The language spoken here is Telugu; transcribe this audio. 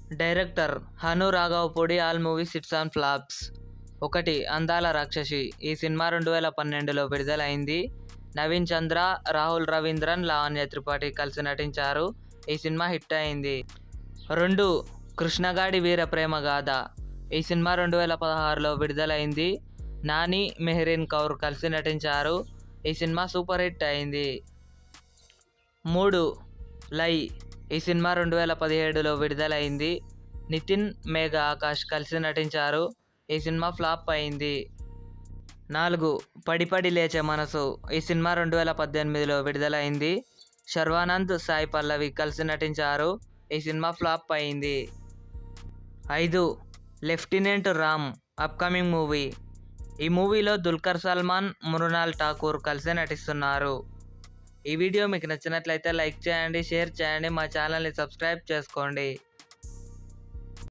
Director Hanu Raghavapudi. All movies hits and flops. 1. Andala రాక్షసి. ఈ సినిమా 2012లో విడుదలైంది. నవీన్ చంద్ర, రాహుల్ రవీంద్రన్, లావణ్య త్రిపాఠి కలిసి నటించారు. ఈ సినిమా హిట్ అయింది. 2. కృష్ణగాడి వీర ప్రేమ గాథ. ఈ సినిమా 2016లో విడుదలైంది. నాని, మెహరీన్ కౌర్ కలిసి నటించారు. ఈ సినిమా సూపర్ హిట్ అయింది. 3. లై. ఈ సినిమా 2017లో విడుదలైంది. నితిన్, మేఘా ఆకాష్ కలిసి నటించారు. ఈ సినిమా ఫ్లాప్ అయింది. 4. పడి పడి లేచే మనసు. ఈ సినిమా 2018లో విడుదలైంది. శర్వానంద్, సాయి పల్లవి కలిసి నటించారు. ఈ సినిమా ఫ్లాప్ అయింది. 5. లెఫ్టినెంట్ రామ్. Upcoming movie. ఈ మూవీలో దుల్కర్ సల్మాన్, మృణాల్ ఠాకూర్ కలిసి నటిస్తున్నారు. ఈ వీడియో మీకు నచ్చినట్లయితే లైక్ చేయండి, షేర్ చేయండి, మా ఛానల్ని సబ్స్క్రైబ్ చేసుకోండి.